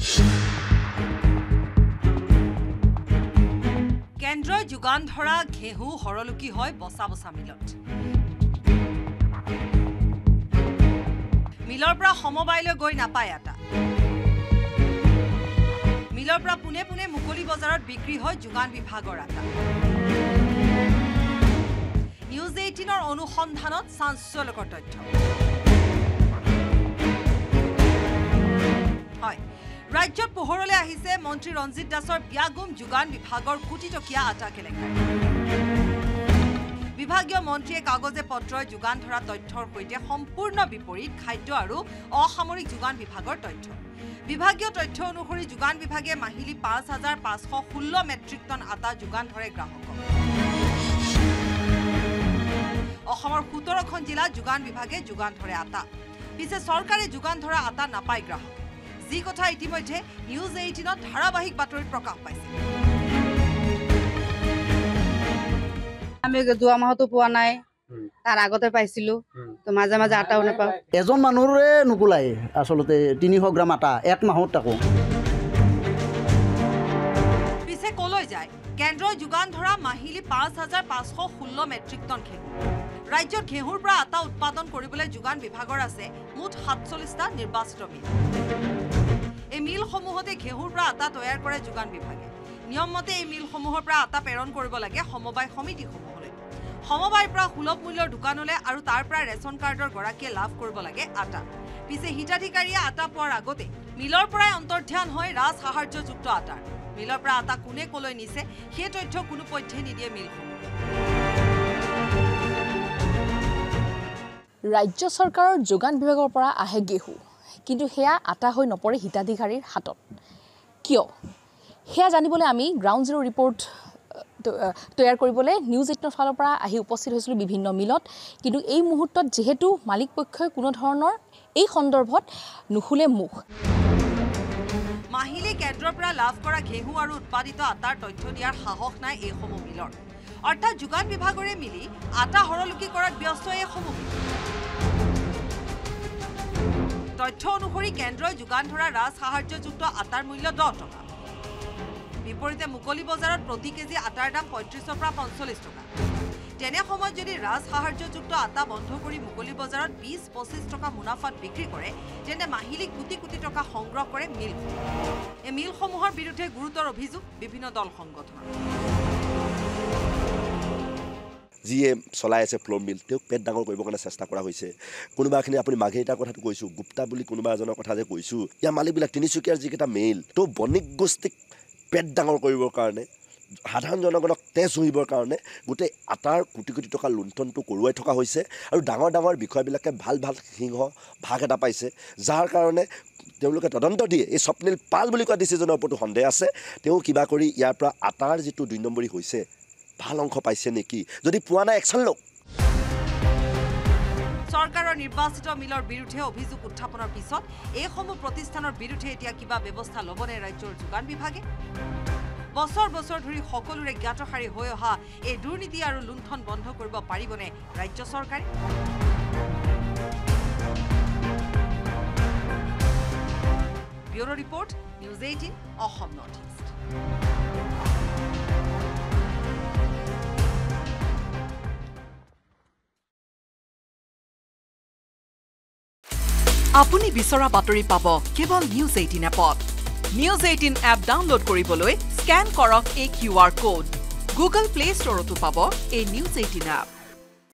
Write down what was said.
কেন্দ্ৰই যোগান ধৰা ঘেহু হৰলুকি হয় বসা বসা মিলত মিলৰ পৰা সমবায়লৈ গৈ নাপায় আটা মিলৰ পৰা পুনে পুনে মুকলি বজাৰত বিক্ৰী হয় যোগান বিভাগৰ আটা নিউজ 18ৰ অনুসন্ধানত চাঞ্চল্যকৰ তথ্য হয় ৰাজ্যত পোহৰলৈ আহিছে মন্ত্ৰী ৰঞ্জিত দাসৰ ব্যাগুম যোগান বিভাগৰ কোটিটকীয়া আটা কেলেংকাৰী বিভাগীয় মন্ত্ৰীয়ে কাগজে পত্ৰই যোগান ধৰা তথ্যৰ সৈতে সম্পূৰ্ণ বিপৰীত খাদ্য আৰু অসামৰিক যোগান বিভাগৰ তথ্য বিভাগীয় তথ্য অনুসৰি যোগান বিভাগে মাহিলি 5516 মেট্ৰিক টন আটা যোগান ধৰে গ্ৰাহকক অসমৰ 17খন জিলাত যোগান বিভাগে যোগান ধৰে আটা পিছে চৰকাৰে যোগান ধৰা আটা নাপায় গ্ৰাহক যি কথা ইতিমধ্যে নিউজ 18ত ধাৰাবাহিক বাতৰিত প্ৰকাশ পাইছে আমি যোৱা মাহতো পোৱা নাই তাৰ আগতে পাইছিলো তো মাজে মাজে আটাও নাপাওঁ এজন মানুহৰে নুকুলাই আসলতে 300 গ্ৰাম আটা এক মাহত তাকো পিছে কলৈ যায় কেন্দ্ৰই যোগান ধৰা মাহিলি 5516 মেট্ৰিক টন ঘেহু ৰাজ্যত ঘেহুৰ পৰা আটা উৎপাদন কৰিবলৈ যোগান বিভাগৰ আছে মুঠ 47টা নিৰ্বাচিত মিল এই মিলসমূহতে ঘেহুৰ পৰা আটা তৈয়াৰ কৰে যোগান বিভাগে নিয়মমতে এই মিলসমূহৰ পৰা আটা প্ৰেৰণ কৰিব লাগে সমবায় সমিতিসমূহলৈ সমবায়ৰ পৰা সুলভ মূল্যৰ দোকানলৈ আৰু তাৰ পৰা ৰেচন কাৰ্ডৰ গৰাকীয়ে লাভ কৰিব লাগে আটা পিছে হিতাধিকাৰীয়ে আটা পোৱাৰ আগতে মিলৰ পৰাই অন্তৰ্ধান হয় ৰাজ সাহায্যযুক্ত আটাৰ মিলৰ পৰা আটা কোনে কলৈ নিছে সেই তথ্য কোনো পধ্যে নিদিয়ে মিলসমূহ ৰাজ্য চৰকাৰৰ যোগান বিভাগৰ পৰা আহে গেহু কিন্তু হেয়া আটা হৈ নপৰে হিতাধিকাৰীৰ হাতত কিয় হেয়া জানিবলৈ আমি গ্ৰাউণ্ড জিৰ' ৰিপৰ্ট তৈয়াৰ কৰিবলৈ নিউজ 18ৰ ফালৰ পৰা আহি উপস্থিত হৈছিল বিভিন্ন মিলত কিন্তু এই মুহূৰ্তত যেহেতু মালিক পক্ষই কোনো ধৰণৰ এই সন্দৰ্ভত নুখুলে মুখ মাহিলি কেন্দ্ৰৰ পৰা লাভ কৰা ঘেহু আৰু উৎপাদিত আটাৰ তথ্য দিয়াৰ সাহস নাই এইসমূহ মিলৰ অৰ্থাৎ যোগান বিভাগৰে মিলি আটা হৰলুকি কৰাত ব্যস্ত এইসমূহ তথ্য অনুসৰি কেন্দ্ৰই যোগান ধৰা ৰাজ সাহায্যযুক্ত আটাৰ মূল্য 10 টকা বিপৰীতে মুকলি বজাৰত প্ৰতি কেজি আটাৰ দাম 35 পৰা 45 টকা তেনে সময়ত যদি ৰাজ সাহায্যযুক্ত আটা বন্ধ কৰি মুকলি বজাৰত 20-25 টকা মুনাফাত বিক্ৰী কৰে তেন্তে মাহিলি কোটি কোটি টকা সংগ্ৰহ কৰে মিল এই মিলসমূহৰ বিৰুদ্ধে গুৰুতৰ অভিযোগ বিভিন্ন দল সংগঠনৰ যিয়ে চলাই আছে ফ্লো মিল তেওঁক পেট ডাঙৰ কৰিবৰ কাৰণে চেষ্টা কৰা হৈছে কোনোবাখিনি আপুনি মাঘেইটাৰ কথাটো কৈছোঁ গুপ্তা বুলি কোনোবা এজনৰ কথা যে কৈছোঁ ইয়াৰ মালিকবিলাক তিনিচুকীয়াৰ যিকেইটা মেইল তো বণিক গোষ্ঠীক পেট ডাঙৰ কৰিবৰ কাৰণে সাধাৰণ জনগণক তেজ শুহিবৰ কাৰণে গোটেই আটাৰ কোটি কোটি টকা লুণ্ঠনটো কৰোৱাই থকা হৈছে আৰু ডাঙৰ ডাঙৰ বিষয়বিলাকে ভাল ভাল সিংহ ভাগ এটা পাইছে যাৰ কাৰণে তেওঁলোকে তদন্ত দিয়ে এই স্বপ্নিল পাল বুলি কোৱা ডিচিজনৰ ওপৰতো সন্দেহ আছে তেওঁ কিবা কৰি ইয়াৰ পৰা আটাৰ যিটো 2 নম্বৰী হৈছে ভাল অংশ পাইছে নেকি যদি পোৱা নাই একশ্যন লওক চৰকাৰৰ নিৰ্বাচিত মিলৰ বিৰুদ্ধে অভিযোগ উত্থাপনৰ পিছত এইসমূহ প্ৰতিষ্ঠানৰ বিৰুদ্ধে এতিয়া কিবা ব্যৱস্থা ল'বনে ৰাজ্যৰ যোগান বিভাগে বছৰ বছৰ ধৰি সকলোৰে জ্ঞাতসাৰী হৈ অহা এই দুৰ্নীতি আৰু লুণ্ঠন বন্ধ কৰিব পাৰিবনে ৰাজ্য চৰকাৰে bureau' report news 18 Assam north east আপুনি বিচৰা বাতৰি পাব কেৱল নিউজ 18 এপত নিউজ 18 এপ ডাউনলোড কৰিবলৈ স্ক্যান কৰক এই QR কোড গুগল প্লে ষ্টৰতো পাব এই নিউজ 18 এপ